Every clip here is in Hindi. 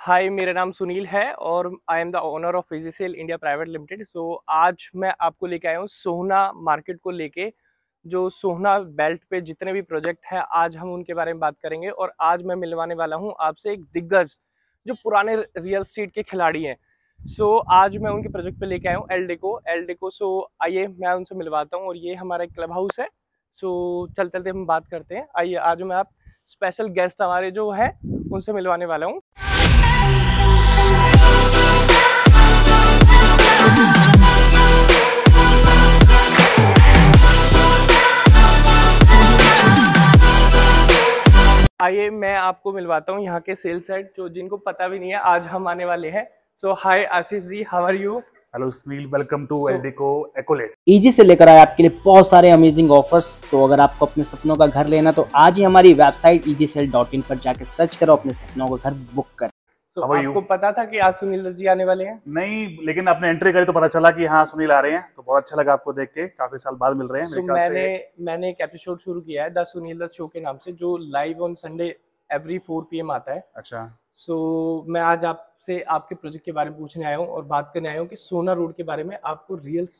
हाय, मेरा नाम सुनील है और I am the owner of Physicel India private limited. So आज मैं आपको लेके आया हूँ सोहना मार्केट को लेके। जो सोहना बेल्ट पे जितने भी प्रोजेक्ट हैं, आज हम उनके बारे में बात करेंगे। और आज मैं मिलवाने वाला हूँ आपसे एक दिग्गज जो पुराने रियल एस्टेट के खिलाड़ी हैं। सो आज मैं उनके प्रोजेक्ट पे लेके आया हूँ एल डेको। सो आइए मैं उनसे मिलवाता हूँ। और ये हमारा एक क्लब हाउस है। सो चलते चलते हम बात करते हैं। आइए, आज मैं आप स्पेशल गेस्ट हमारे जो है उनसे मिलवाने वाला हूँ। आइए मैं आपको मिलवाता हूँ यहाँ के सेल्स हेड, जो जिनको पता भी नहीं है आज हम आने वाले हैं। So hi Ashish ji, how are you? Hello Sunil, welcome to Eldeco accolade. इजी से लेकर आए आपके लिए बहुत सारे अमेजिंग ऑफर्स। तो अगर आपको अपने सपनों का घर लेना तो आज ही हमारी वेबसाइट easySell.in पर जाके सर्च करो, अपने सपनों का घर बुक कर। आपको पता था कि आज सुनील जी आने वाले हैं? नहीं, लेकिन आपने एंट्री करी तो पता चला कि हाँ सुनील आ रहे हैं, तो बहुत अच्छा लगा आपको देख के। काफी साल बाद मिल रहे हैं। मैंने एक एपिसोड शुरू किया है द सुनील दत्त शो के नाम से, जो live on Sunday every 4 PM आता है। अच्छा। सो मैं आज आपसे आपके प्रोजेक्ट के बारे में पूछने आया हूँ और बात करने आया हूँ कि सोना रोड के बारे में आपको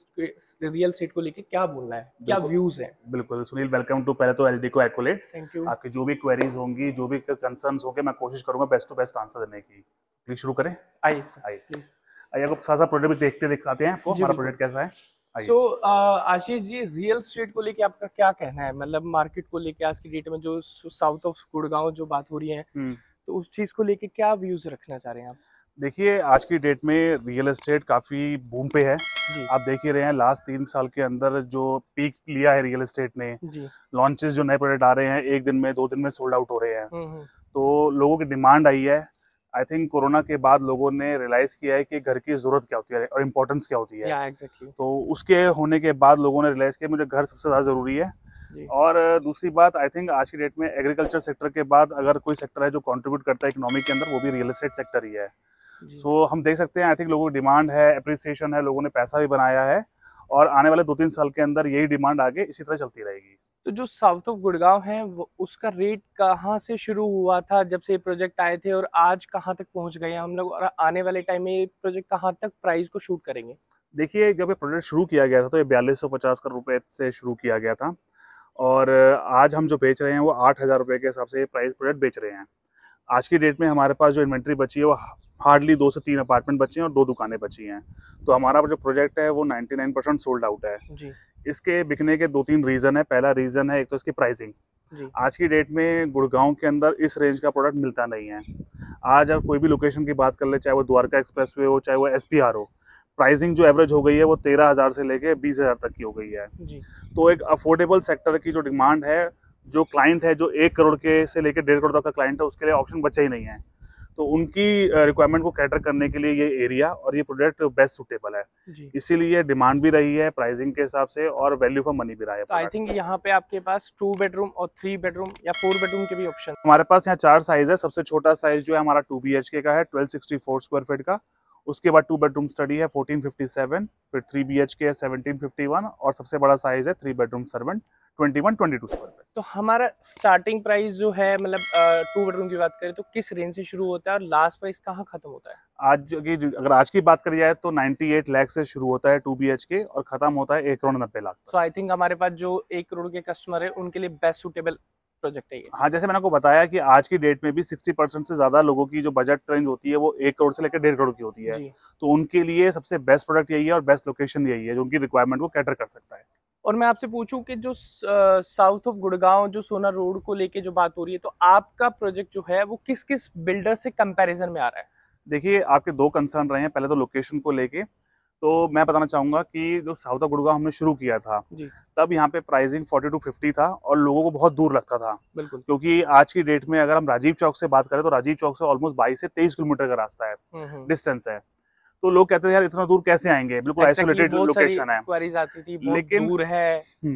रियल एस्टेट को लेके क्या बोलना है, क्या व्यूज हैं। बिल्कुल सुनील, वेलकम टू पहले तो एलडेको एकोलेट। Thank you. आपकी जो भी क्वेरीज होंगी, जो भी कंसर्न्स होंगे, मैं कोशिश करूंगा बेस्ट टू बेस्ट आंसर देने की। प्लीज शुरू करें। आइए सर, प्लीज। आइए, आपको साथ साथ प्रोडक्ट भी देखते दिखाते हैं आपको हमारा प्रोडक्ट कैसा है। सो आशीष जी, रियल एस्टेट को लेके आपका क्या कहना है? मतलब मार्केट को लेके आज की डेट में जो साउथ ऑफ गुड़गांव जो बात हो रही है, तो उस चीज को लेके क्या व्यूज रखना चाह रहे हैं आप? देखिए, आज की डेट में रियल एस्टेट काफी बूम पे है। आप देख ही रहे हैं, लास्ट 3 साल के अंदर जो पीक लिया है रियल एस्टेट ने, लॉन्चेस जो नए प्रोडक्ट आ रहे हैं, 1 दिन में 2 दिन में सोल्ड आउट हो रहे हैं। तो लोगों की डिमांड आई है। आई थिंक कोरोना के बाद लोगों ने रियलाइज किया है कि घर की जरूरत क्या होती है और इम्पोर्टेंस क्या होती है। exactly. तो उसके होने के बाद लोगों ने रियलाइज किया मुझे घर सबसे ज्यादा जरूरी है। और दूसरी बात, आई थिंक आज की डेट में एग्रीकल्चर सेक्टर के बाद अगर कोई सेक्टर है जो कंट्रीब्यूट करता है इकोनॉमी के अंदर, वो भी रियल एस्टेट सेक्टर ही है। सो हम देख सकते हैं, आई थिंक लोगों की डिमांड है, अप्रिसिएशन है, लोगों ने पैसा भी बनाया है और आने वाले 2-3 साल के अंदर यही डिमांड आगे इसी तरह चलती रहेगी। तो जो साउथ ऑफ गुड़गांव है, वो उसका रेट कहाँ से शुरू हुआ था जब से ये प्रोजेक्ट आए थे, और आज कहाँ तक पहुंच गए हम लोग, और आने वाले टाइम में ये प्रोजेक्ट कहाँ तक प्राइस को शूट करेंगे? देखिए, जब ये प्रोजेक्ट शुरू किया गया था तो ये 4250 करोड़ रुपए से शुरू किया गया था और आज हम जो बेच रहे हैं वो 8000 रुपए के हिसाब से प्राइस प्रोजेक्ट बेच रहे हैं। आज की डेट में हमारे पास जो इन्वेंट्री बची है वो हार्डली 2 से 3 अपार्टमेंट बचे हैं और 2 दुकानें बची हैं। तो हमारा जो प्रोजेक्ट है वो 99% सोल्ड आउट है जी। इसके बिकने के 2-3 रीजन है। पहला रीजन है, एक तो इसकी प्राइसिंग। आज की डेट में गुड़गांव के अंदर इस रेंज का प्रोडक्ट मिलता नहीं है। आज आप कोई भी लोकेशन की बात कर ले, चाहे वो द्वारका एक्सप्रेसवे हो, चाहे वो SPR हो, प्राइसिंग जो एवरेज हो गई है वो 13,000 से लेके 20,000 तक की हो गई है जी। तो एक अफोर्डेबल सेक्टर की जो डिमांड है, जो क्लाइंट है, जो 1 करोड़ के से लेकर 1.5 करोड़ तक का क्लाइंट है, उसके लिए ऑप्शन बचा ही नहीं है। तो उनकी रिक्वायरमेंट को कैटर करने के लिए ये एरिया और ये प्रोडक्ट बेस्ट सूटेबल है। इसीलिए डिमांड भी रही है प्राइसिंग के हिसाब से और वैल्यू फॉर मनी भी रहा है। तो आई थिंक यहाँ पे आपके पास 2 बेडरूम और 3 बेडरूम या 4 बेडरूम के भी ऑप्शन। हमारे पास यहाँ 4 साइज है। सबसे छोटा साइज जो है हमारा 2 BHK का है, 1264 स्क्वायर फीट का। उसके बाद 2 बेडरूम स्टडी है 1457, फिर 3 BHK है 1751 और सबसे बड़ा साइज है 3 बेडरूम सर्वेंट 2122 स्क्वायर फीट। तो हमारा स्टार्टिंग प्राइस जो है, मतलब 2 बेडरूम की बात करें तो किस रेंज से शुरू होता है और लास्ट प्राइस कहाँ खत्म होता है? अगर आज की बात करी जाए तो 98 लाख से शुरू होता है 2 BHK और खत्म होता है 1 करोड़ 90 लाख। तो आई थिंक हमारे पास जो 1 करोड़ के कस्टमर है उनके लिए बेस्ट सूटेबल प्रोजेक्ट है ये। हाँ, जैसे मैंने आपको बताया कि आज की डेट में भी 60% से ज्यादा लोगों की जो बजट रेंज होती है वो 1 करोड़ से लेकर 1.5 करोड़ की होती है। तो उनके लिए सबसे बेस्ट प्रोडक्ट यही है और बेस्ट लोकेशन यही है जो उनकी रिक्वायरमेंट को कैटर कर सकता है। और मैं आपसे पूछूं कि जो साउथ ऑफ गुड़गांव जो सोना रोड को लेके जो बात हो रही है, तो आपका प्रोजेक्ट जो है वो किस किस बिल्डर से कंपैरिजन में आ रहा है? देखिए, आपके 2 कंसर्न रहे हैं। पहले तो लोकेशन को लेके, तो मैं बताना चाहूंगा कि जो साउथ ऑफ गुड़गांव हमने शुरू किया था तब यहाँ पे प्राइसिंग 40 to 50 था और लोगों को बहुत दूर लगता था। बिल्कुल, क्योंकि आज की डेट में अगर हम राजीव चौक से बात करें तो राजीव चौक से ऑलमोस्ट 22 से 23 किलोमीटर का रास्ता है, डिस्टेंस है। तो लोग कहते थे यार इतना दूर कैसे आएंगे, बिल्कुल आइसोलेटेड लोकेशन है, क्वेरीज आती थी बहुत दूर है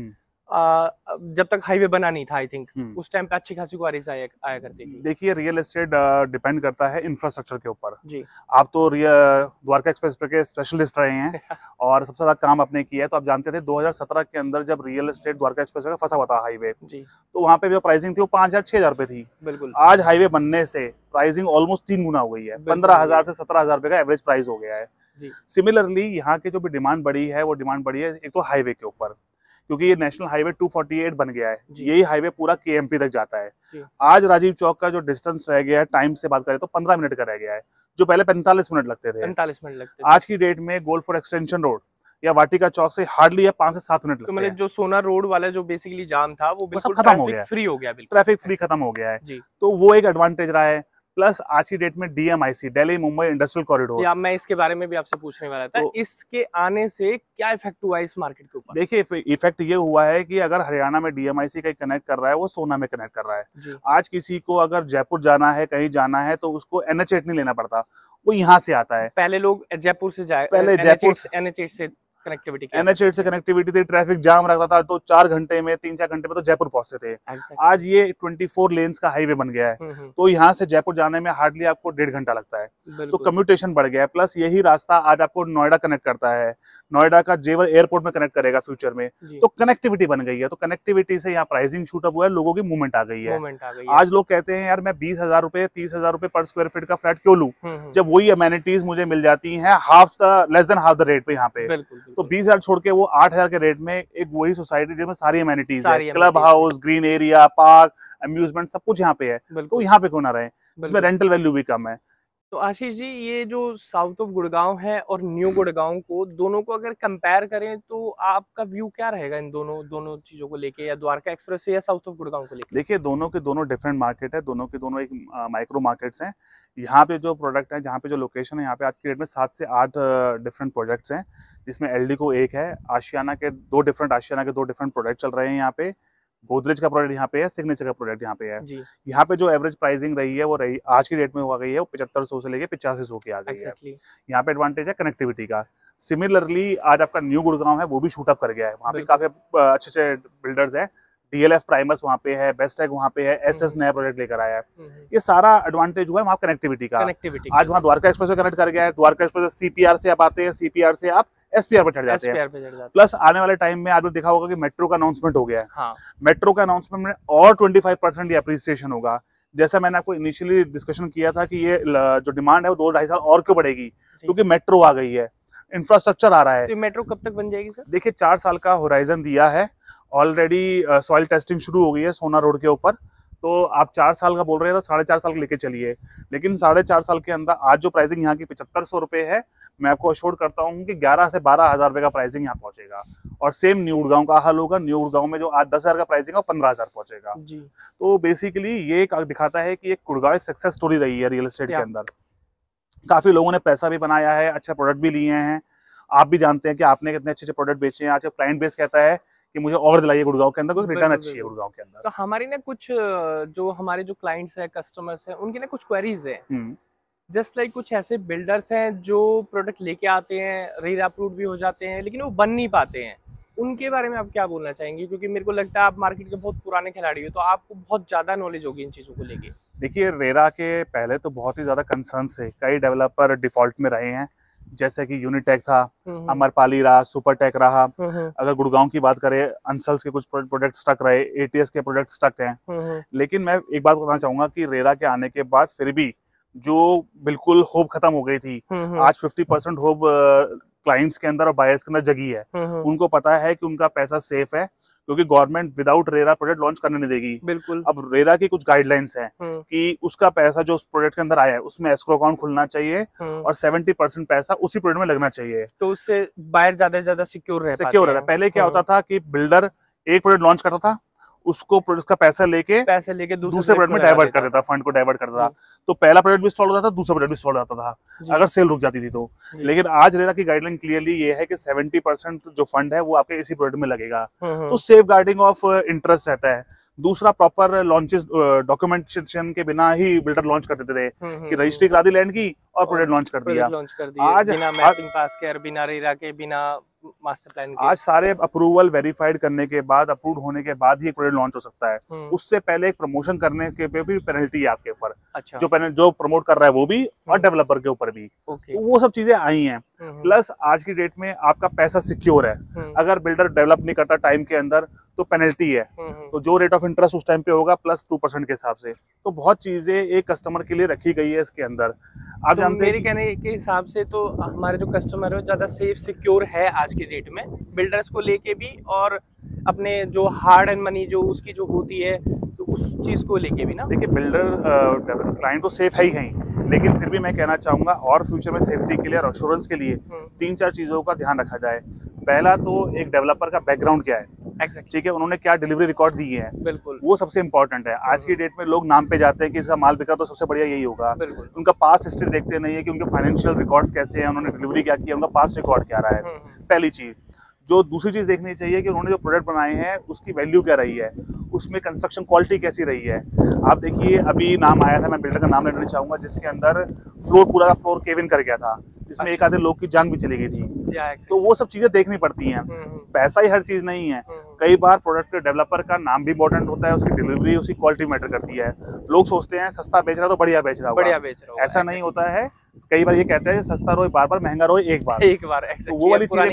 जब तक हाईवे बना नहीं था आई थिंक उस टाइम पे अच्छी खासी क्वारीज आया करती थी। देखिए रियल एस्टेट डिपेंड करता है इंफ्रास्ट्रक्चर के ऊपर जी। आप तो द्वारका एक्सप्रेस के स्पेशलिस्ट रहे हैं और सबसे ज्यादा काम आपने किया है, तो आप जानते थे 2017 के अंदर जब रियल एस्टेट द्वारका एक्सप्रेस का फंसा हुआ था हाईवे जी, तो वहाँ पे जो प्राइसिंग थी वो 5,000-6,000 रुपए थी। बिल्कुल। आज हाईवे बनने से प्राइसिंग ऑलमोस्ट 3 गुना हो गई है, 15,000 से 17,000 रुपए का एवरेज प्राइस हो गया है। सिमिलरली यहाँ की जो भी डिमांड बढ़ी है वो डिमांड बढ़ी है एक तो हाईवे के ऊपर, क्योंकि ये नेशनल हाईवे 248 बन गया है, यही हाईवे पूरा केएमपी तक जाता है। आज राजीव चौक का जो डिस्टेंस रह गया है टाइम से बात करें तो 15 मिनट का रह गया है, जो पहले 45 मिनट लगते थे। 45 मिनट लगते थे। आज की डेट में गोल्डफोर्ड एक्सटेंशन रोड या वाटिका चौक से हार्डली 5 से 7 मिनट लगते हैं। मतलब जो सोना रोड वाला जो बेसिकली जाम था वो बिल्कुल खत्म हो गया, फ्री हो गया, बिल्कुल ट्रैफिक फ्री खत्म हो गया है, तो वो एक एडवांटेज रहा है। प्लस आज की डेट में DMIC Delhi Mumbai industrial corridor, या मैं इसके बारे में भी आपसे पूछने वाला था, तो इसके आने से क्या इफेक्ट हुआ इस मार्केट के ऊपर? देखिए इफेक्ट ये हुआ है कि अगर हरियाणा में डीएमआईसी कहीं कनेक्ट कर रहा है वो सोना में कनेक्ट कर रहा है। आज किसी को अगर जयपुर जाना है, कहीं जाना है, तो उसको NH8 नहीं लेना पड़ता, वो यहाँ से आता है। पहले लोग जयपुर से जाए, पहले जयपुर NH8 से कनेक्टिविटी, NH8 से कनेक्टिविटी थी, ट्रैफिक जाम रहता था तो 4 घंटे में 3-4 घंटे में तो जयपुर पहुंचते थे। आज ये 24 लेन्स का हाईवे बन गया है, तो यहाँ से जयपुर जाने में हार्डली आपको 1.5 घंटा लगता है, तो कम्यूटेशन बढ़ गया है। प्लस यही रास्ता आज आपको नोएडा कनेक्ट करता है, नोएडा का जेवर एयरपोर्ट में कनेक्ट करेगा फ्यूचर में, तो कनेक्टिविटी बन गई है। तो कनेक्टिविटी से यहाँ प्राइसिंग शूट अप हुआ है, लोगों की मूवमेंट आ गई है। आज लोग कहते हैं यार मैं 20,000 रुपए 30,000 रुपए पर स्क्वायर फीट का फ्लैट क्यों लूं, जब वही अमेनिटीज मुझे मिल जाती है less than half the rate पे यहाँ पे। तो 20,000 छोड़ के वो 8,000 के रेट में एक वही सोसाइटी जिसमें सारी अमेनिटीज है, club house, green area, park, amusement, सब कुछ यहाँ पे है, तो यहाँ पे क्यों ना रहे, जिसमें रेंटल वैल्यू भी कम है। तो आशीष जी, ये जो साउथ ऑफ गुड़गांव है और न्यू गुड़गांव को, दोनों को अगर कंपेयर करें तो आपका व्यू क्या रहेगा इन दोनों चीजों को लेके, या द्वारका एक्सप्रेस से या साउथ ऑफ गुड़गांव को लेके? देखिए दोनों के दोनों डिफरेंट मार्केट है, दोनों के दोनों एक माइक्रो मार्केट्स हैं। यहाँ पे जो प्रोडक्ट है, जहाँ पे जो लोकेशन है, यहाँ पे आज की डेट में 7 से 8 डिफरेंट प्रोजेक्ट्स हैं, जिसमें एल्डिको एक है, आशियाना के दो डिफरेंट प्रोडक्ट चल रहे हैं यहाँ पे, गोदरेज का प्रोडक्ट यहाँ पे है, सिग्नेचर का प्रोडक्ट यहाँ पे है। यहाँ पे जो एवरेज प्राइसिंग रही है वो आज की डेट में हो गई है वो 7500 से लेके 8500 की आ गई है। यहाँ पे एडवांटेज है कनेक्टिविटी का। सिमिलरली आज आपका न्यू गुड़गांव है वो भी शूट अप कर गया है, वहाँ पे काफी अच्छे बिल्डर्स हैं, DLF प्राइमस वहाँ पे है, बेस्टैग वहाँ पे है, SS नया प्रोजेक्ट लेकर आया है। ये सारा एडवांटेज हुआ है वहाँ कनेक्टिविटी का। आज वहाँ द्वारका एक्सप्रेस कनेक्ट कर गया है, द्वारका एक्सप्रेस CPR से आप आते हैं, CPR से आप SPR पे चढ़ जाते हैं। प्लस आने वाले टाइम में आपने देखा होगा कि मेट्रो का अनाउंसमेंट हो गया है। हाँ। मेट्रो का अनाउंसमेंट में और 25% अप्रिसिएशन होगा। जैसा मैंने आपको इनिशियली डिस्कशन किया था कि ये जो डिमांड है वो 2-2.5 साल और क्यों बढ़ेगी, क्योंकि मेट्रो आ गई है, इंफ्रास्ट्रक्चर आ रहा है। तो मेट्रो कब तक बन जाएगी सर? देखिए 4 साल का होराइजन दिया है, ऑलरेडी सॉइल टेस्टिंग शुरू हो गई है सोना रोड के ऊपर, तो आप 4 साल का बोल रहे हैं तो 4.5 साल लेके चलिए, लेकिन 4.5 साल के अंदर आज जो प्राइसिंग यहाँ की 7500 रुपए है, मैं आपको अश्योर करता हूँ कि 11 से 12,000 रुपए का प्राइसिंग यहाँ पहुंचेगा। और सेम न्यू गुड़गांव का हाल होगा, न्यू गुड़गांव में जो आज 10,000 का प्राइसिंग है 15,000 पहुंचेगा। तो बेसिकली ये दिखाता है कि एक गुड़गांव एक सक्सेस स्टोरी रही है रियल एस्टेट के अंदर। काफी लोगों ने पैसा भी बनाया है, अच्छे प्रोडक्ट भी लिए हैं, आप भी जानते हैं कि आपने कितने अच्छे प्रोडक्ट बेचे हैं। आज क्लाइंट बेस कहता है कि मुझे और दिलाइए गुड़गांव के अंदर, कोई रिटर्न अच्छी है गुड़गांव के अंदर। तो हमारी ना कुछ जो हमारे जो क्लाइंट्स है, कस्टमर्स हैं, उनकी ना कुछ क्वेरीज है, जस्ट लाइक कुछ ऐसे बिल्डर्स हैं जो प्रोडक्ट लेके आते हैं, रीड अप्रूव भी हो जाते हैं, लेकिन वो बन नहीं पाते हैं, उनके बारे में आप क्या बोलना चाहेंगे? क्योंकि मेरे को लगता है आप मार्केट के बहुत पुराने खिलाड़ी हो, तो आपको बहुत ज्यादा नॉलेज होगी इन चीजों को लेके। देखिए रेरा के पहले तो बहुत ही ज्यादा कंसर्न्स है, कई डेवलपर डिफॉल्ट में रहे हैं, जैसे कि यूनिटेक था, अमरपाली रहा, सुपरटेक रहा। अगर गुड़गांव की बात करें, अंसल्स के कुछ प्रोडक्ट स्टक रहे, ATS के प्रोडक्ट स्टक हैं। लेकिन मैं एक बात बताना चाहूंगा कि रेरा के आने के बाद फिर भी जो बिल्कुल होप खत्म हो गई थी, आज 50% होप क्लाइंट्स के अंदर और बायर्स के अंदर जगी है। उनको पता है कि उनका पैसा सेफ है, क्योंकि government without RERA project launch करने नहीं देगी। बिल्कुल। अब रेरा की कुछ गाइडलाइंस हैं कि उसका पैसा जो उस प्रोजेक्ट के अंदर आया है उसमें एस्क्रो अकाउंट खुलना चाहिए और 70% पैसा उसी प्रोजेक्ट में लगना चाहिए, तो उससे बायर ज्यादा से ज्यादा सिक्योर रहता है। पहले क्या होता था कि बिल्डर एक प्रोजेक्ट लॉन्च करता था, उसको प्रोजेक्ट का पैसा लेके दूसरे प्रोजेक्ट में डाइवर्ट कर देता, फंड को डाइवर्ट करता था, तो पहला प्रोजेक्ट भी इंस्टॉल होता था, दूसरा प्रोजेक्ट भी इंस्टॉल होता था अगर सेल रुक जाती थी तो। लेकिन आज रेरा की गाइडलाइन क्लियरली ये है कि 70% जो फंड है वो आपके इसी प्रोजेक्ट में लगेगा, तो सेफ गार्डिंग ऑफ इंटरेस्ट रहता है। दूसरा, प्रॉपर लॉन्चेस डॉक्यूमेंटेशन के बिना ही बिल्डर लॉन्च कर देते थे कि रजिस्ट्री करा दी लैंड की और प्रोजेक्ट लॉन्च कर दिया। आज बिना मैपिंग पास के, बिना रेरा के, बिना मास्टर प्लान आज सारे अप्रूवल वेरीफाइड करने के बाद, अप्रूव होने के बाद ही प्रोजेक्ट लॉन्च हो सकता है। उससे पहले एक प्रमोशन करने के पे भी पेनल्टी है आपके ऊपर। अच्छा। जो प्रमोट कर रहा है वो भी और डेवलपर के ऊपर भी। तो वो सब चीजें आई हैं। प्लस आज की डेट में आपका पैसा सिक्योर है। अगर बिल्डर डेवलप नहीं करता टाइम के अंदर तो पेनल्टी है। तो जो रेट ऑफ इंटरेस्ट उस टाइम पे होगा प्लस 2% के हिसाब से। तो बहुत चीजें एक कस्टमर के लिए रखी गई है इसके अंदर। आप तो जानते हैं मेरे कहने के हिसाब से तो हमारे जो कस्टमर है ज्यादा सेफ सिक्योर है आज की डेट में, बिल्डर्स को लेके भी और अपने जो हार्ड एंड मनी जो उसकी जो होती है तो उस चीज को लेके भी ना। देखिए बिल्डर क्लाइंट तो सेफ है ही कहीं, लेकिन फिर भी मैं कहना चाहूंगा और फ्यूचर में सेफ्टी के लिए और एश्योरेंस के लिए 3-4 चीजों का ध्यान रखा जाए। पहला तो एक डेवलपर का बैकग्राउंड क्या है, ठीक है, उन्होंने क्या डिलीवरी रिकॉर्ड दी है, बिल्कुल वो सबसे इंपॉर्टेंट है। आज की डेट में लोग नाम पे जाते हैं कि इसका माल बिका तो सबसे बढ़िया यही होगा। उनका पास्ट हिस्ट्री देखते नहीं है कि उनके फाइनेंशियल रिकॉर्ड्स कैसे हैं, उन्होंने डिलीवरी क्या किया, उनका पास्ट रिकॉर्ड क्या रहा है। पहली चीज। जो दूसरी चीज देखनी चाहिए कि उन्होंने जो प्रोडक्ट बनाए हैं उसकी वैल्यू क्या रही है, उसमें कंस्ट्रक्शन क्वालिटी कैसी रही है। आप देखिए अभी नाम आया था, मैं बिल्डर का नाम लेना चाहूंगा, जिसके अंदर पूरा का फ्लोर केविन कर गया था, जिसमें एक आधे लोग की जान भी चली गई थी। तो वो सब चीजें देखनी पड़ती हैं। पैसा ही हर चीज नहीं है। कई बार प्रोडक्ट डेवलपर का नाम भी इंपॉर्टेंट होता है, उसकी डिलीवरी, उसकी क्वालिटी मैटर करती है। लोग सोचते हैं सस्ता बेच रहा तो बढ़िया बेच रहा होगा, ऐसा नहीं होता है। कई बार ये कहते हैं सस्ता रोए बार बार, महंगा रोए एक बार। तो वो वाली चीजें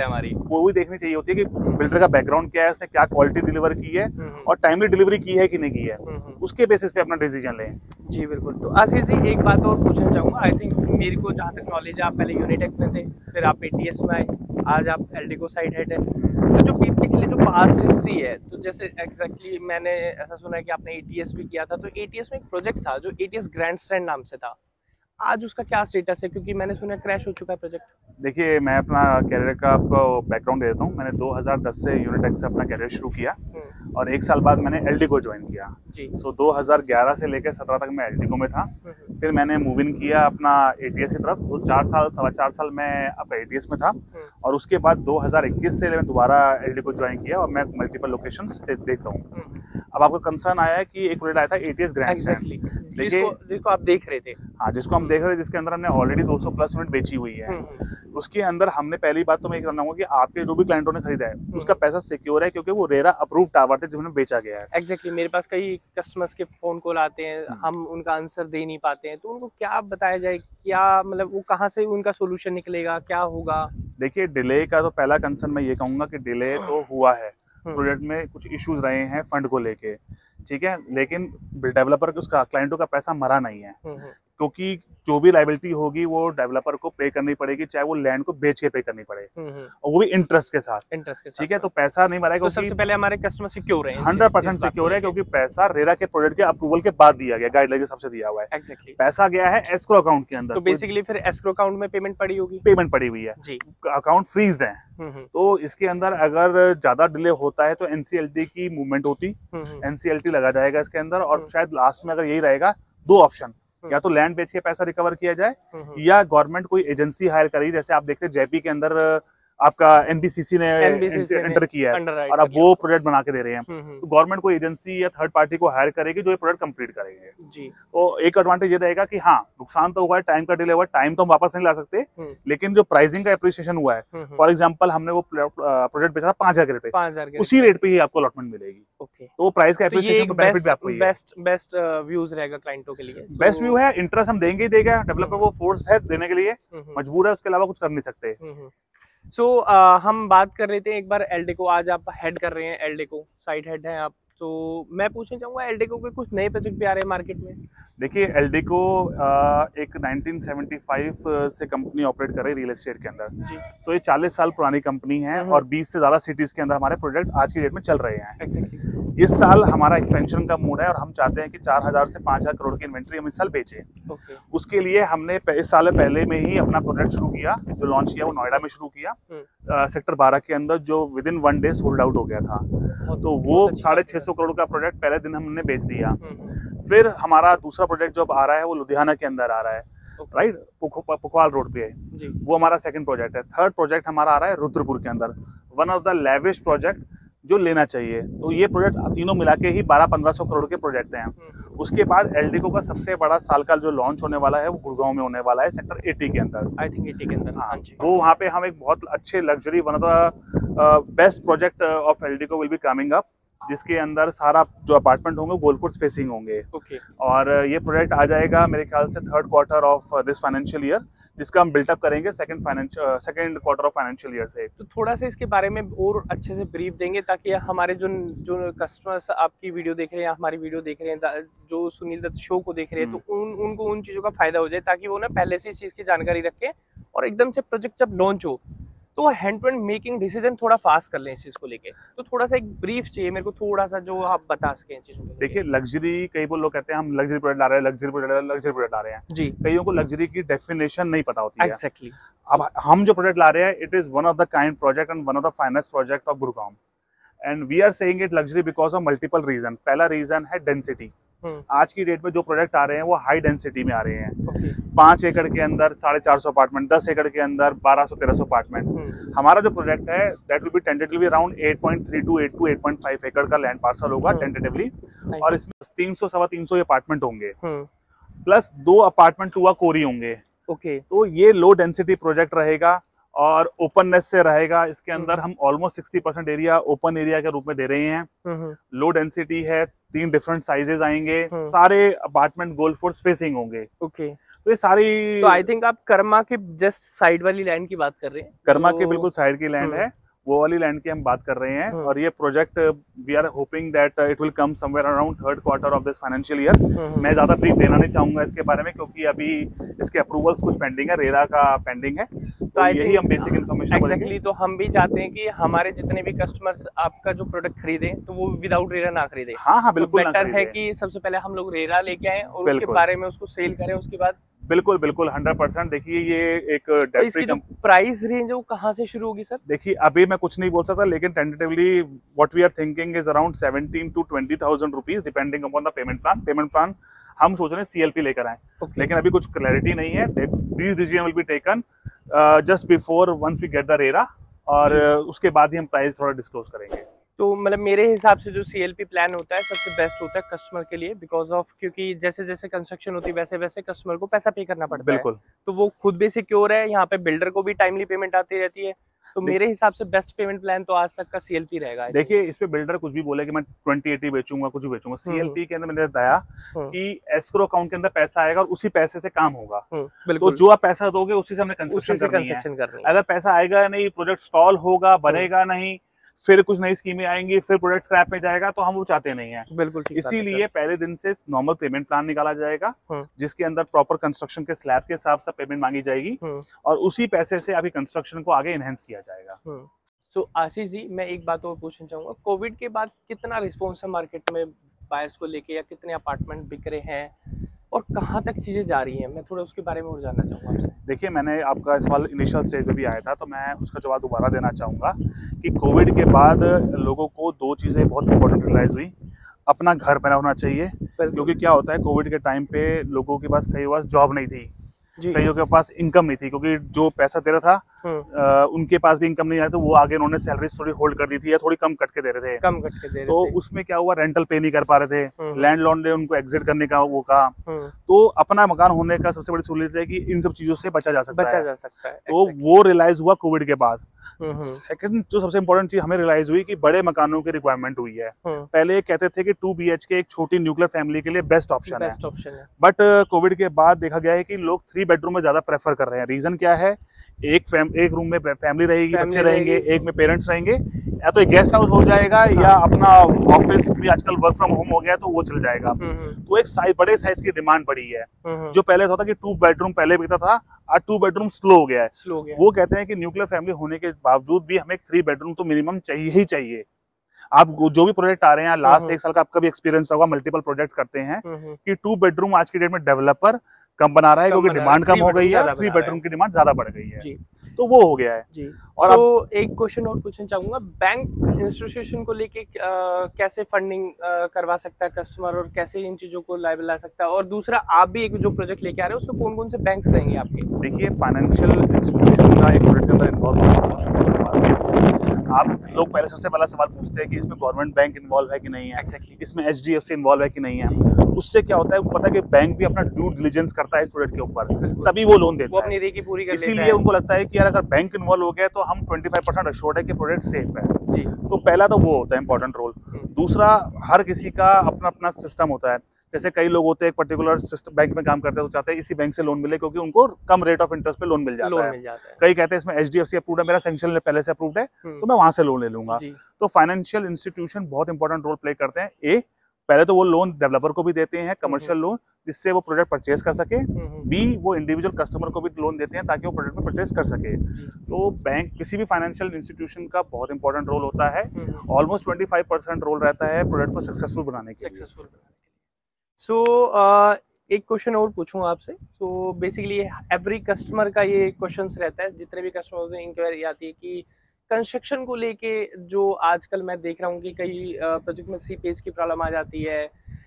भी देखनी चाहिए होती है कि बिल्डर का बैकग्राउंड क्या है, उसने क्या क्वालिटी डिलीवर की है और टाइमली डिलीवरी की है कि नहीं की है, उसके बेसिस पे अपना डिसीजन लें। जी बिल्कुल। तो आशीष जी एक बात और पूछना चाहूंगा, आई थिंक मेरे को जहाँ तक नॉलेज है आप पहले यूनिटेक में थे, फिर आप एटीएस में आए, आज आप एल्डिको साइड हेड है। तो जो पिछले जो पास्ट हिस्ट्री है, तो जैसे एग्जैक्टली मैंने ऐसा सुना है कि आपने एटीएस भी किया था, तो एटीएस में एक प्रोजेक्ट था जो एटीएस ग्रैंड स्टैंड नाम से था, आज उसका क्या स्टेटस है, क्योंकि मैंने सुना क्रैश हो चुका है प्रोजेक्ट। देखिए मैं अपना कैरियर का आपको बैकग्राउंड दे देता हूँ। मैंने 2010 से यूनिटेक से अपना कैरियर शुरू किया और 1 साल बाद मैंने एल्डिको ज्वाइन किया। सो 2011 से लेकर 17 तक मैं एल्डिको में था। फिर मैंने मूव इन किया अपना एटीएस की तरफ, तो 4 साल मैं आपका एटीएस में था और उसके बाद 2021 से मैं दोबारा एल्डिको ज्वाइन किया और मैं मल्टीपल लोकेशंस देखता हूँ। अब आपका कंसर्न आया है कि एक प्रोजेक्ट आया था एटीएस ग्रैंड स्टैंड, जिसको आप देख रहे थे। हाँ, जिसको हम देख रहे थे, जिसके अंदर हमने ऑलरेडी 200 प्लस यूनिट बेची हुई है। उसके अंदर हमने पहली बात तो मैं कहना चाहूंगा कि आपके जो भी क्लाइंटों ने खरीदा है उसका पैसा सिक्योर है, क्योंकि वो रेरा अप्रूव टावर थे जिन्होंने बेचा गया है। एग्जैक्टली मेरे पास कई कस्टमर्स के फोन कॉल आते हैं, हम उनका आंसर दे नहीं पाते हैं, तो उनको क्या बताया जाए, क्या मतलब वो कहाँ से उनका सोल्यूशन निकलेगा, क्या होगा? देखिए डिले का तो पहला कंसर्न मैं ये कहूंगा कि डिले तो हुआ है, प्रोजेक्ट में कुछ इश्यूज रहे हैं फंड को लेके, ठीक है, लेकिन डेवलपर के उसका क्लाइंटों का पैसा मरा नहीं है, क्योंकि जो भी लायबिलिटी होगी वो डेवलपर को पे करनी पड़ेगी, चाहे वो लैंड को बेच के पे करनी पड़े, और वो भी इंटरेस्ट के साथ, ठीक है। तो पैसा नहीं मरा, तो सबसे पहले हमारे कस्टमर सिक्योर है, 100% सिक्योर है, क्योंकि पैसा रेरा के प्रोजेक्ट के अप्रूवल के बाद दिया गया, गाइडलाइन के सबसे दिया हुआ है। पैसा गया है एस्क्रो अकाउंट के अंदर, तो बेसिकली फिर एस्क्रो अकाउंट में पेमेंट पड़ी होगी, पेमेंट पड़ी हुई है जी, अकाउंट फ्रीज्ड है। तो इसके अंदर अगर ज्यादा डिले होता है तो एनसीएलटी की मूवमेंट होती, एनसीएलटी लगा जाएगा इसके अंदर, और शायद लास्ट में अगर यही रहेगा 2 ऑप्शन, या तो लैंड बेच के पैसा रिकवर किया जाए या गवर्नमेंट कोई एजेंसी हायर करेगी, जैसे आप देखते हैं जेपी के अंदर आपका एनबीसीसी ने एंटर किया है और अब वो प्रोजेक्ट बना के दे रहे हैं, तो गवर्नमेंट कोई एजेंसी या थर्ड पार्टी को हायर करेगी जो ये प्रोजेक्ट कंप्लीट करेंगे जी। तो एक एडवांटेज ये रहेगा कि हाँ, नुकसान तो हुआ है, टाइम का डिले हुआ है, टाइम तो हम वापस नहीं ला सकते, लेकिन जो प्राइसिंग का एप्रिसिएशन हुआ है, फॉर एग्जांपल हमने वो प्रोजेक्ट बेचा था 5,000 रुपए, 5,000 उसी रेट पे ही आपको अलॉटमेंट मिलेगी। तो प्राइस का एप्रिसिएशन बेनिफिट भी आपको बेस्ट व्यूज रहेगा क्लाइंटों के लिए, बेस्ट व्यू है। इंटरेस्ट हम देंगे ही देगा, डेवलपर वो फोर्स है देने के लिए, मजबूर है, उसके अलावा कुछ कर नहीं सकते। हम बात कर रहे थे एक बार एल्डिको, आज आप हेड कर रहे हैं, एल्डिको साइड हेड हैं आप, तो मैं पूछना चाहूंगा एल्डिको के कुछ नए प्रोजेक्ट भी आ रहे हैं मार्केट में? देखिए एल्डिको एक 1975 से कंपनी ऑपरेट कर रही है रियल एस्टेट के अंदर जी। तो ये 40 साल पुरानी कंपनी है और 20 से ज्यादा सिटीज के अंदर हमारे प्रोजेक्ट आज की डेट में चल रहे हैं। इस साल हमारा एक्सपेंशन का मूड है और हम चाहते हैं कि 4,000 से 5,000 करोड़ की इन्वेंट्री हम इस साल बेचें। उसके लिए हमने इस साल पहले में ही अपना प्रोजेक्ट शुरू किया, जो लॉन्च किया वो नोएडा में शुरू किया, सेक्टर 12 के अंदर, जो within 1 day sold out हो गया था। तो वो 650 करोड़ का प्रोजेक्ट पहले दिन हमने बेच दिया। फिर हमारा दूसरा प्रोजेक्ट जो अब आ रहा है वो लुधियाना के अंदर आ रहा है, राइट, पुखवाल रोड पे है, वो हमारा सेकंड प्रोजेक्ट है। थर्ड प्रोजेक्ट हमारा आ रहा है रुद्रपुर के अंदर, one of the lavish project जो लेना चाहिए। तो ये प्रोजेक्ट तीनों मिला के ही 1200-1500 करोड़ के प्रोजेक्ट हैं। उसके बाद एल्डिको का सबसे बड़ा साल का जो लॉन्च होने वाला है वो गुड़गांव में होने वाला है, सेक्टर 80 के अंदर। आई थिंक 80 के अंदर। हाँ जी। वो वहाँ पे हम एक बहुत अच्छे luxury, one of the best project of Eldeco will be coming up, जिसके अंदर सारा जो अपार्टमेंट होंगे गोल्फ कोर्स फेसिंग होंगे। और ये प्रोजेक्ट आ जाएगा मेरे ख्याल से 3rd quarter of this financial year, जिसका हम बिल्टअप करेंगे 2nd quarter of financial year से। तो थोड़ा सा इसके बारे में और अच्छे से ब्रीफ देंगे, ताकि हमारे जो कस्टमर्स आपकी वीडियो देख रहे हैं, हमारी वीडियो देख रहे हैं, जो सुनील दत्त शो को देख रहे हैं, तो उनको उन चीज़ों का फायदा हो जाए, ताकि वो ना पहले से इस चीज़ की जानकारी रखें और एकदम से प्रोजेक्ट जब लॉन्च हो तो वो hand to hand making decision थोड़ा फास्ट कर लें इस चीज़ को लेके। तो थोड़ा सा एक ब्रीफ चाहिए मेरे को, थोड़ा सा जो आप बता सकें चीज़ों को। देखिए, लग्जरी, कई लोग कहते हैं हम लग्जरी प्रोडक्ट ला रहे हैं, लग्जरी प्रोडक्ट ला रहे हैं जी। कईयों को लग्जरी की डेफिनेशन नहीं पता होती है। एग्जैक्टली। अब हम जो प्रोडक्ट ला रहे हैं, it is one of the kind project and one of the finest project of Gurgaon, and we are saying it luxury because of multiple reason. पहला रीजन है डेंसिटी। आज की डेट में जो प्रोजेक्ट आ रहे हैं वो हाई डेंसिटी में आ रहे हैं। 5 एकड़ के अंदर 450 अपार्टमेंट, 10 एकड़ के अंदर 1200-1300 अपार्टमेंट। हमारा जो प्रोजेक्ट है that will be tentatively around 8.32 to 8.5 एकड़ का लैंड पार्सल होगा टेंटेटिवली, और इसमें 300-325 अपार्टमेंट होंगे, प्लस 2 अपार्टमेंट 2 कोरी होंगे। तो ये लो डेंसिटी प्रोजेक्ट रहेगा और ओपननेस से रहेगा। इसके अंदर हम ऑलमोस्ट 60% एरिया ओपन एरिया के रूप में दे रहे हैं। लो डेंसिटी है, 3 डिफरेंट साइजेस आएंगे, सारे अपार्टमेंट गोल्फ कोर्स फेसिंग होंगे। तो ये सारी, तो आई थिंक आप कर्मा के जस्ट साइड वाली लैंड की बात कर रहे हैं। कर्मा के बिल्कुल साइड की लैंड है, वो वाली लैंड की हम बात कर रहे हैं। और ये project we are hoping that it will come somewhere around 3rd quarter of this financial year. मैं ज्यादा ब्रीफ देना नहीं चाहूंगा इसके बारे में, क्योंकि अभी इसके अप्रूवल्स कुछ पेंडिंग है, रेरा का पेंडिंग है। तो यही हम बेसिक इन्फॉर्मेशन एग्जैक्टली। तो हम भी चाहते हैं कि हमारे जितने भी कस्टमर्स आपका जो प्रोडक्ट खरीदे तो वो विदाउट रेरा ना खरीदे। हाँ, बिल्कुल। बेटर है कि सबसे पहले हम लोग रेरा लेके आए और उसके बारे में उसको सेल करें, उसके बाद बिल्कुल 100%। देखिए, ये एक तो इसकी जो प्राइस रेंज है वो कहाँ से शुरू होगी सर? देखिए, अभी मैं कुछ नहीं बोल सकता, लेकिन tentatively what we are thinking is around 17,000 to 20,000 rupees depending upon the payment plan हम सोच रहे हैं CLP लेकर आए, लेकिन अभी कुछ क्लैरिटी नहीं है। This decision will be taken just before once we get the RERA, और उसके बाद ही हम प्राइस थोड़ा डिस्क्लोज करेंगे। तो मतलब मेरे हिसाब से जो CLP प्लान होता है सबसे बेस्ट होता है कस्टमर के लिए, बिकॉज ऑफ क्योंकि जैसे जैसे कंस्ट्रक्शन होती है वैसे वैसे कस्टमर को पैसा पे करना पड़ता है। तो वो खुद भी सिक्योर है, यहाँ पे बिल्डर को भी टाइमली पेमेंट आती रहती है। तो मेरे हिसाब से बेस्ट पेमेंट प्लान तो आज तक का CLP रहेगा। देखिए, इस पे बिल्डर कुछ भी बोले कि मैं 20-80 बेचूंगा, कुछ भी बेचूंगा, CLP के अंदर मैंने बताया कि एस्क्रो अकाउंट के अंदर पैसा आएगा और उसी पैसे से काम होगा। तो जो आप पैसा दोगे उसी से हमने कंस्ट्रक्शन करनी है। अगर पैसा आएगा नहीं, प्रोजेक्ट स्टॉल होगा, बनेगा नहीं, फिर कुछ नई स्कीमें आएंगी, फिर प्रोडक्ट स्क्रैप में जाएगा, तो हम वो चाहते नहीं है। बिल्कुल। इसीलिए पहले दिन से नॉर्मल पेमेंट प्लान निकाला जाएगा, जिसके अंदर प्रॉपर कंस्ट्रक्शन के स्लैब के हिसाब से पेमेंट मांगी जाएगी, और उसी पैसे से अभी कंस्ट्रक्शन को आगे एनहेंस किया जाएगा। तो आशीष जी, मैं एक बात और पूछना चाहूंगा, कोविड के बाद कितना रिस्पॉन्स है मार्केट में बायर्स को लेके, या कितने अपार्टमेंट बिक रहे हैं और कहाँ तक चीजें जा रही हैं? मैं थोड़ा उसके बारे में और जानना चाहूँगा आपसे। देखिए, मैंने आपका सवाल इनिशियल स्टेज में भी आया था, तो मैं उसका जवाब दोबारा देना चाहूँगा कि कोविड के बाद लोगों को 2 चीज़ें बहुत इंपॉर्टेंट रियलाइज हुई। अपना घर बना होना चाहिए, क्योंकि क्या होता है, कोविड के टाइम पे लोगों के पास कई बार जॉब नहीं थी, कईयों के पास इनकम नहीं थी, क्योंकि जो पैसा दे रहा था उनके पास भी इनकम नहीं आया, तो वो आगे उन्होंने सैलरी थोड़ी होल्ड कर दी थी या थोड़ी कम कट के दे रहे थे। तो उसमें क्या हुआ, रेंटल पे नहीं कर पा रहे थे, लैंडलॉर्ड ने उनको एग्जिट करने का वो कहा। तो अपना मकान होने का सबसे बड़ी सहूलियत है कि इन सब चीजों से बचा जा सकता है। तो वो रियलाइज हुआ कोविड के बाद। सेकंड जो सबसे इंपॉर्टेंट चीज हमें रियलाइज हुई कि बड़े मकानों की रिक्वायरमेंट हुई है। पहले कहते थे कि 2 BHK एक छोटी न्यूक्लियर फैमिली के लिए बेस्ट ऑप्शन है, बट कोविड के बाद देखा गया है कि लोग 3 बेडरूम में ज्यादा प्रेफर कर रहे हैं। रीजन क्या है, एक रूम में फैमिली रहेगी, बच्चे रहेंगे, एक में पेरेंट्स रहेंगे, या तो एक गेस्ट हाउस हो जाएगा, या अपना ऑफिस भी आजकल वर्क फ्रॉम होम हो गया तो वो चल जाएगा। तो एक बड़े साइज की डिमांड बढ़ी है। जो पहले होता था कि 2 बेडरूम पहले बिकता था, आज 2 बेडरूम स्लो हो गया है। वो कहते हैं कि न्यूक्लियर फैमिली होने के बावजूद भी हमें 3 बेडरूम तो मिनिमम चाहिए ही चाहिए। आप जो भी प्रोजेक्ट आ रहे हैं, लास्ट 1 साल का आपका भी एक्सपीरियंस होगा, मल्टीपल प्रोजेक्ट करते हैं कि 2 बेडरूम आज की डेट में डेवलपर कम बना रहा है, क्योंकि डिमांड कम हो गई है, 3 बेडरूम की डिमांड ज्यादा बढ़ गई है। तो वो हो गया है जी। और अब एक क्वेश्चन और पूछना चाहूंगा, बैंक इंस्टीट्यूशन को लेके कैसे फंडिंग करवा सकता है कस्टमर, और कैसे इन चीजों को लाइव ला सकता है? और दूसरा, आप भी एक जो प्रोजेक्ट लेके आ रहे हैं उसमें कौन कौन से बैंक्स रहेंगे आपके? देखिए, फाइनेंशियल इंस्टीट्यूशन का एक प्रोजेक्ट के अंदर इन्वॉल्व होगा। आप लोग पहले सबसे पहला सवाल पूछते हैं कि इसमें गवर्नमेंट बैंक इन्वॉल्व है कि नहीं है, Exactly. इसमें HDFC इन्वॉल्व है कि नहीं है। उससे क्या होता है, पता है कि बैंक भी अपना ड्यू डिलिजेंस करता है इस प्रोडक्ट के ऊपर, तभी वो लोन देता है। अपनी रेकी पूरी कर लेता है। इसीलिए उनको लगता है कि यार अगर बैंक इन्वॉल्व हो गया तो हम 25% अश्योर्ड है कि प्रोडक्ट सेफ है जी। तो पहला तो वो होता है इंपॉर्टेंट रोल। दूसरा, हर किसी का अपना अपना सिस्टम होता है। जैसे कई लोग होते हैं एक पर्टिकुलर सिस्टम बैंक में काम करते हैं तो चाहते हैं इसी बैंक से लोन मिले क्योंकि उनको कम रेट ऑफ इंटरेस्ट पे लोन मिल जाता है। कई कहते हैं इसमें HDFC अप्रूव्ड है, मेरा सैंक्शन पहले से अप्रूव्ड है तो मैं वहां से लोन ले लूंगा। तो फाइनेंशियल इंस्टीट्यूशन बहुत इंपॉर्टेंट रोल प्ले करते हैं। पहले तो वो लोन डेवलपर को भी देते हैं, कमर्शियल लोन, जिससे वो प्रोडक्ट परचेज कर सके। B, वो इंडिविजुअल कस्टमर को भी लोन देते हैं ताकि वो प्रोडक्ट में परचेज कर सके। तो बैंक किसी भी फाइनेंशियल इंस्टीट्यूशन का बहुत इंपॉर्टेंट रोल होता है। ऑलमोस्ट 25% रोल रहता है प्रोडक्ट को सक्सेसफुल बनाने के लिए। सो एक क्वेश्चन और पूछूं आपसे। सो बेसिकली एवरी कस्टमर का ये क्वेश्चन रहता है, जितने भी कस्टमर होते हैं इंक्वायरी आती है कि कंस्ट्रक्शन को लेके जो आजकल मैं देख रहा हूँ कि कई प्रोजेक्ट में सीपेज की प्रॉब्लम आ जाती है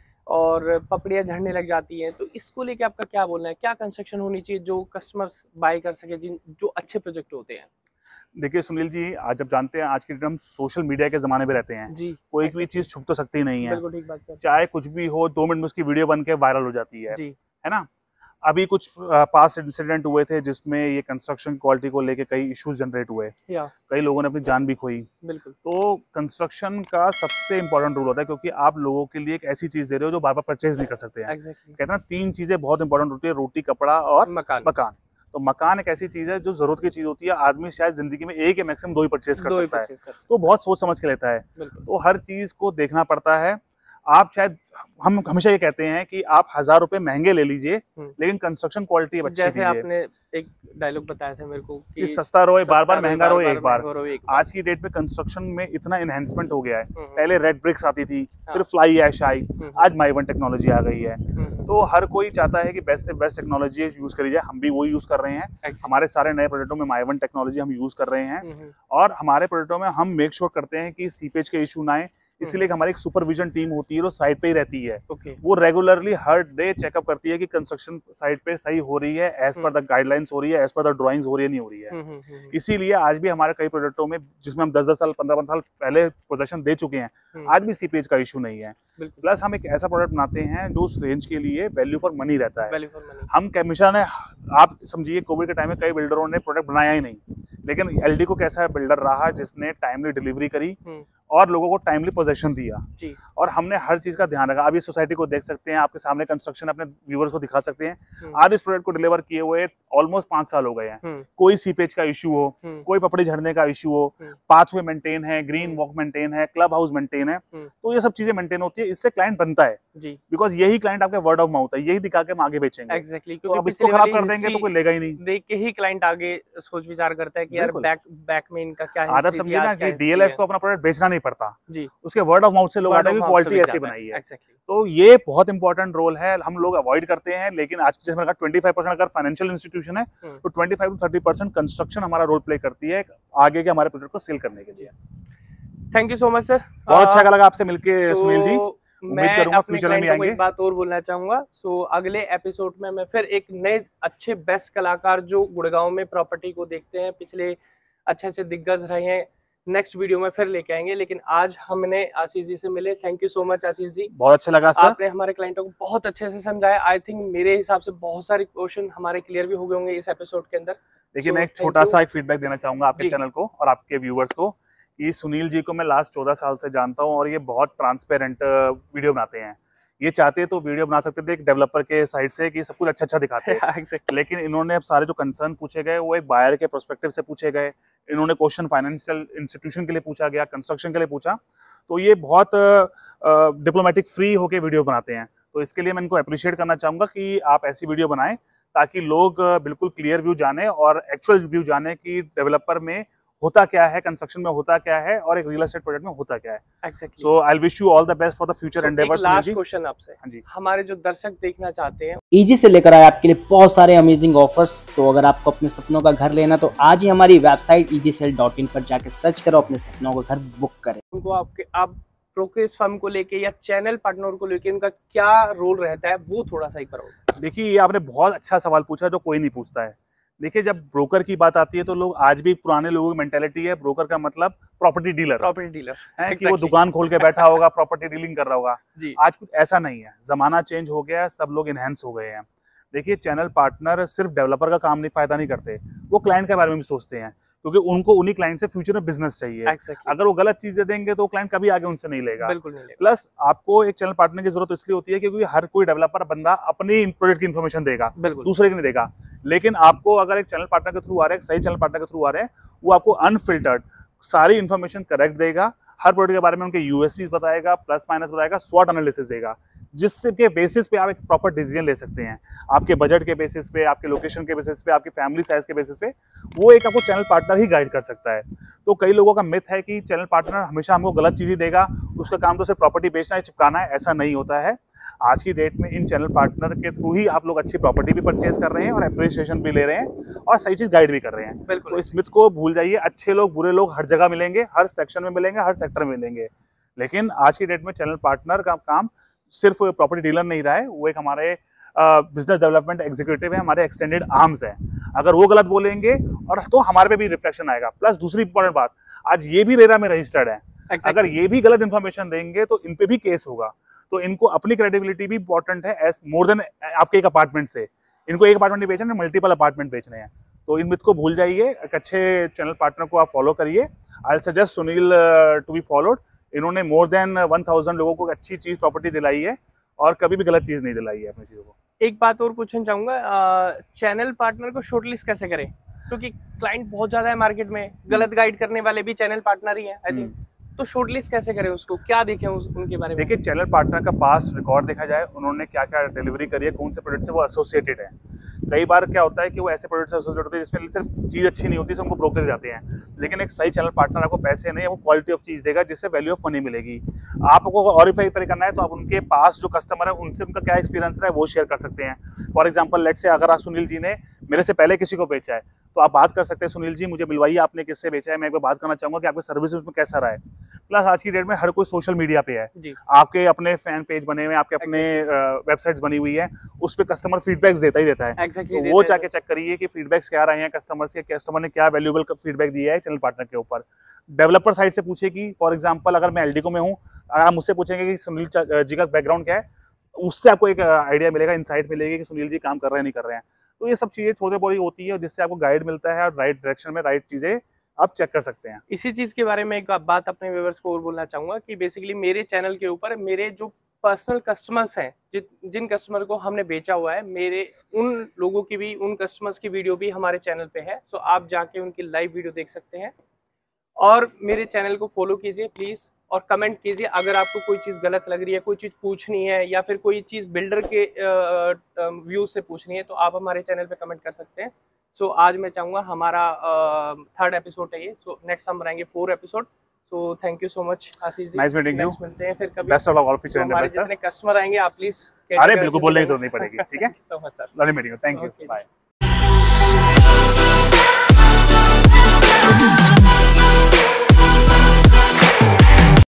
और पपड़ियाँ झड़ने लग जाती हैं, तो इसको लेके आपका क्या बोलना है? क्या कंस्ट्रक्शन होनी चाहिए जो कस्टमर्स बाय कर सके, जो अच्छे प्रोजेक्ट होते हैं? देखिए सुनील जी, आज आप जानते हैं आज के हम सोशल मीडिया के जमाने में रहते हैं जी। कोई भी चीज छुप तो सकती नहीं है। बिल्कुल ठीक बात सर। चाहे कुछ भी हो, 2 मिनट में उसकी वीडियो बन के वायरल हो जाती है जी। है ना। अभी कुछ पास्ट इंसिडेंट हुए थे जिसमें ये कंस्ट्रक्शन क्वालिटी को लेके कई इश्यूज जनरेट हुए, कई लोगों ने अपनी जान भी खोई। बिल्कुल। तो कंस्ट्रक्शन का सबसे इंपॉर्टेंट रूल होता है क्योंकि आप लोगों के लिए एक ऐसी चीज दे रहे हो जो बार बार परचेज नहीं कर सकते हैं। कहते हैं ना 3 चीजें बहुत इंपॉर्टेंट होती है, रोटी, कपड़ा और मकान। तो मकान एक ऐसी चीज है जो जरूरत की चीज होती है। आदमी शायद जिंदगी में 1 या मैक्सिमम 2 ही परचेज कर सकता है, तो बहुत सोच समझ के लेता है। तो हर चीज को देखना पड़ता है। आप शायद, हम हमेशा ये कहते हैं कि आप 1000 रुपए महंगे ले लीजिए लेकिन कंस्ट्रक्शन क्वालिटी अच्छी जैसे आपने एक डायलॉग बताया था मेरे को कि सस्ता रोए बार बार, महंगा रोए एक बार। आज की डेट में कंस्ट्रक्शन में इतना इन्हेंसमेंट हो गया है। पहले रेड ब्रिक्स आती थी, फिर फ्लाई ऐश आई, आज माइवन टेक्नोलॉजी आ गई है। तो हर कोई चाहता है कि बेस्ट से बेस्ट टेक्नोलॉजी यूज करी जाए। हम भी वही यूज कर रहे हैं। हमारे सारे नए प्रोडक्टों में माइवन टेक्नोलॉजी हम यूज कर रहे हैं और हमारे प्रोडक्टों में हम मेक श्योर करते हैं कि सीपेज के इशू ना आए। इसलिए हमारी एक सुपरविजन टीम होती है जो साइट पे ही रहती है। वो रेगुलरली हर डे चेकअप करती है कि कंस्ट्रक्शन साइट पे सही हो रही है, एज पर द गाइडलाइंस हो रही है, एज पर द ड्राइंग्स हो रही है, नहीं हो रही है। इसीलिए आज भी हमारे कई प्रोडक्टों में जिसमें हम 10-10 साल 15 साल पहले पोजेशन दे चुके हैं, आज भी सीपेज का इशू नहीं है। प्लस हम एक ऐसा प्रोडक्ट बनाते हैं जो उस रेंज के लिए वैल्यू फॉर मनी रहता है। हम हमेशा ने, आप समझिए कोविड के टाइम में कई बिल्डरों ने प्रोडक्ट बनाया ही नहीं, लेकिन एलडीको कैसा बिल्डर रहा जिसने टाइमली डिलीवरी करी और लोगों को टाइमली पोजीशन दिया जी। और हमने हर चीज का ध्यान रखा। आप ये सोसाइटी को देख सकते हैं, आपके सामने कंस्ट्रक्शन अपने व्यूअर्स को दिखा सकते हैं। आज इस प्रोडक्ट को डिलीवर किए हुए ऑलमोस्ट 5 साल हो गए हैं। कोई सीपेज का इश्यू हो, कोई पपड़ी झड़ने का इश्यू हो, पाथवे मेंटेन है, ग्रीन वॉक मेंटेन है, क्लब हाउस मेंटेन है, तो ये सब चीजें मेंटेन होती है। इससे क्लाइंट बनता है जी, बिकॉज यही क्लाइंट आपके वर्ड ऑफ माउथ है, यही दिखा के हम आगे बेचेंगे। एग्जैक्टली, तो अब इसको खराब कर देंगे तो कोई लेगा ही नहीं। देख के ही क्लाइंट आगे सोच विचार करता है कि यार बैक में इनका क्या है। आदत समझिए ना कि डीएलएफ को अपना प्रोडक्ट बेचना नहीं पड़ता जी, उसके वर्ड ऑफ माउथ से लोग आते हैं कि क्वालिटी ऐसी बनाई है। तो ये बहुत इंपॉर्टेंट रोल है, हम लोग अवॉइड करते हैं। लेकिन आज जैसे मैंने कहा 25% अगर फाइनेंशियल इंस्टीट्यूशन है तो 25 to 30% कंस्ट्रक्शन हमारा रोल प्ले करती है आगे के हमारे प्रोडक्ट को सेल करने के लिए। Thank you so much sir, बहुत अच्छा लगा आपसे मिलके सुनील जी। मैं अपने क्लाइंट को एक बात और बोलना चाहूंगा। सो अगले एपिसोड में मैं फिर एक नए अच्छे बेस्ट कलाकार जो गुड़गांव में प्रॉपर्टी को देखते हैं, पिछले अच्छे दिग्गज रहे हैं, नेक्स्ट वीडियो में फिर लेके आएंगे। लेकिन आज हमने आशीष जी से मिले। Thank you so much Ashish ji, बहुत अच्छा लगा सर। आपने हमारे क्लाइंटों को बहुत अच्छे से समझाया। आई थिंक मेरे हिसाब से बहुत सारे क्वेश्चन हमारे क्लियर भी हो गए होंगे इस एपिसोड के अंदर। देखिए मैं एक छोटा सा एक फीडबैक देना चाहूंगा आपके चैनल को और आपके व्यूअर्स को। कि सुनील जी को मैं लास्ट 14 साल से जानता हूँ और ये बहुत ट्रांसपेरेंट वीडियो बनाते हैं। ये चाहते तो वीडियो बना सकते थे एक डेवलपर के साइड से कि सब कुछ अच्छा दिखाते हैं exactly. लेकिन इन्होंने अब सारे जो कंसर्न पूछे गए वो एक बायर के पर्सपेक्टिव से पूछे गए। इन्होंने क्वेश्चन फाइनेंशियल इंस्टीट्यूशन के लिए पूछा गया, कंस्ट्रक्शन के लिए पूछा, तो ये बहुत डिप्लोमेटिक फ्री होके वीडियो बनाते हैं। तो इसके लिए मैं इनको अप्रिशिएट करना चाहूंगा कि आप ऐसी वीडियो बनाएं ताकि लोग बिल्कुल क्लियर व्यू जाने और एक्चुअल व्यू जाने कि डेवलपर में होता क्या है, कंस्ट्रक्शन में होता क्या है और एक रियल एस्टेट प्रोजेक्ट में होता क्या है। Exactly. So I'll wish you all the best for the future endeavors। Last question आपसे, हाँ जी, हमारे जो दर्शक देखना चाहते हैं, इजी से लेकर आए आपके लिए बहुत सारे अमेजिंग ऑफर्स। तो अगर आपको अपने सपनों का घर लेना तो आज ही हमारी वेबसाइट easycell.in पर जाके सर्च करो, अपने सपनों का घर बुक करें। उनको आप ब्रोकरेज फर्म को लेके या चैनल पार्टनर को लेके उनका क्या रोल रहता है वो थोड़ा सा ही करो। देखिए ये आपने बहुत अच्छा सवाल पूछा जो कोई नहीं पूछता है। देखिए, जब ब्रोकर की बात आती है तो लोग आज भी पुराने लोगों की मेंटेलिटी है, ब्रोकर का मतलब प्रॉपर्टी डीलर है कि वो दुकान खोल के बैठा होगा, प्रॉपर्टी डीलिंग कर रहा होगा। आज कुछ ऐसा नहीं है, जमाना चेंज हो गया है, सब लोग इनहेंस हो गए हैं। देखिए, चैनल पार्टनर सिर्फ डेवलपर का काम नहीं, फायदा नहीं करते, वो क्लाइंट के बारे में भी सोचते हैं, क्योंकि उनको उन्हीं क्लाइंट से फ्यूचर में बिजनेस चाहिए। अगर वो गलत चीजें देंगे तो क्लाइंट कभी आगे उनसे नहीं लेगा। बिल्कुल नहीं लेगा। प्लस आपको एक चैनल पार्टनर की जरूरत इसलिए होती है क्योंकि हर कोई डेवलपर बंदा अपनी प्रोजेक्ट की इन्फॉर्मेशन देगा, दूसरे की नहीं देगा। लेकिन आपको अगर एक चैनल पार्टनर के थ्रू आ रहे हैं, सही चैनल पार्टनर के थ्रू आ रहे हैं, वो आपको अनफिल्टर्ड सारी इन्फॉर्मेशन करेक्ट देगा, हर प्रोडक्ट के बारे में उनके यूएसपी बताएगा, प्लस माइनस बताएगा, स्वॉट एनालिसिस देगा, जिसके बेसिस पे आप एक प्रॉपर डिसीजन ले सकते हैं। आपके बजट के बेसिस पे, आपके लोकेशन के बेसिस पे, आपकी फैमिली साइज के बेसिस पे, वो एक आपको चैनल पार्टनर ही गाइड कर सकता है। तो कई लोगों का मिथ है कि चैनल पार्टनर हमेशा हमको गलत चीजें देगा, उसका काम तो सिर्फ प्रॉपर्टी बेचना है, चिपकाना है। ऐसा नहीं होता है। आज की डेट में इन चैनल पार्टनर के थ्रू ही आप लोग अच्छी प्रॉपर्टी भी परचेज कर रहे हैं और एप्रिसिएशन भी ले रहे हैं और सही चीज गाइड भी कर रहे हैं। तो इस मिथ को भूल जाइए। अच्छे लोग, बुरे लोग हर जगह मिलेंगे, हर सेक्शन में मिलेंगे, हर सेक्टर में मिलेंगे। लेकिन आज की डेट में चैनल पार्टनर का काम सिर्फ प्रॉपर्टी डीलर नहीं रहा है, वो एक हमारे बिजनेस डेवलपमेंट एग्जीक्यूटिव है, हमारे एक्सटेंडेड आर्म्स है। अगर वो गलत बोलेंगे और तो हमारे पे भी रिफ्लेक्शन आएगा। प्लस दूसरी इंपॉर्टेंट बात, आज ये भी रेरा में रजिस्टर्ड है। अगर ये भी गलत इन्फॉर्मेशन देंगे तो इन पे भी केस होगा। तो इनको अपनी क्रेडिबिलिटी भी इंपॉर्टेंट है, एज मोर देन आपके एक अपार्टमेंट से। इनको एक अपार्टमेंट नहीं बेचना, मल्टीपल अपार्टमेंट बेचने हैं। तो इन मिथ को भूल जाइए, एक अच्छे चैनल पार्टनर को आप फॉलो करिए। I suggest Sunil to be followed. इन्होंने मोर देन 1000 लोगों को अच्छी चीज प्रॉपर्टी दिलाई है और कभी भी गलत चीज नहीं दिलाई है अपनी चीजों को। एक बात और पूछना चाहूंगा, चैनल पार्टनर को शॉर्टलिस्ट कैसे करें? क्योंकि क्लाइंट बहुत ज्यादा है मार्केट में, गलत गाइड करने वाले भी चैनल पार्टनर ही है आई थिंक। तो शॉर्टलिस्ट कैसे करें उसको, क्या देखें उनके बारे में? देखिए, चैनल पार्टनर का पास्ट रिकॉर्ड देखा जाए, उन्होंने क्या क्या डिलीवरी करी है, कौन से प्रोडक्ट से वो एसोसिएटेड है। कई बार क्या होता है कि वो ऐसे प्रोडक्ट से एसोसिएट होते हैं जिसमें सिर्फ चीज अच्छी नहीं होती, उनको ब्रोकर जाते हैं। लेकिन एक सही चैनल पार्टनर आपको पैसे नहीं, वो क्वालिटी ऑफ चीज देगा जिससे वैल्यू ऑफ मनी मिलेगी। आपको और करना है तो आप उनके पास जो कस्टमर है उनसे उनका क्या एक्सपीरियंस रहा है वो शेयर कर सकते हैं। फॉर एग्जाम्पल, लेट से अगर आप सुनील जी ने मेरे से पहले किसी को बेचा है तो आप बात कर सकते हैं, सुनील जी मुझे मिलवाइए, आपने किससे बेचा है, मैं एक बार बात करना चाहूंगा कि आपकी सर्विस उसमें कैसा रहा है। प्लस आज की डेट में हर कोई सोशल मीडिया पे है, आपके अपने फैन पेज बने हुए, आपके अपने वेबसाइट्स बनी हुई है, उस पर कस्टमर फीडबैक्स देता ही देता है। तो वो जाके चेक करिए कि फीडबैक्स क्या रहे हैं कस्टमर से, कस्टमर ने क्या वैल्यूएबल फीडबैक दिया है चैनल पार्टनर के ऊपर। डेवलपर साइड से पूछिए कि फॉर एग्जाम्पल अगर मैं एलडीको में हूँ, आप मुझसे पूछेंगे कि सुनील जी का बैकग्राउंड क्या है, उससे आपको एक आइडिया मिलेगा, इंसाइट मिलेगी कि सुनील जी काम कर रहे हैं नहीं कर रहे हैं। तो ये सब चीजें छोटे बड़ी होती है जिससे आपको गाइड मिलता है और राइट डायरेक्शन में राइट चीजें आप चेक कर सकते हैं। इसी चीज के बारे में एक बात अपने व्यूअर्स को और बोलना चाहूंगा कि बेसिकली मेरे चैनल के ऊपर मेरे जो पर्सनल कस्टमर्स हैं, जिन कस्टमर को हमने बेचा हुआ है, मेरे उन लोगों की भी, उन कस्टमर्स की वीडियो भी हमारे चैनल पे है। सो आप जाके उनकी लाइव वीडियो देख सकते हैं और मेरे चैनल को फॉलो कीजिए प्लीज, और कमेंट कीजिए अगर आपको कोई चीज़ गलत लग रही है, कोई चीज़ पूछनी है या फिर कोई चीज़ बिल्डर के व्यू से पूछनी है तो आप हमारे चैनल पे कमेंट कर सकते हैं। सो आज मैं चाहूँगा, हमारा 3rd एपिसोड है ये, सो नेक्स्ट हम रहेंगे 4 episode. So thank you so much Ashish ji, nice meeting you, मिलते हैं फिर कभी। Best of luck all future endeavours. हमारे जितने कस्टमर आएंगे आप प्लीज, अरे बिल्कुल, बोलने की जरूरत नहीं पड़ेगी, ठीक है। So much sir, lovely meeting you, thank you, bye.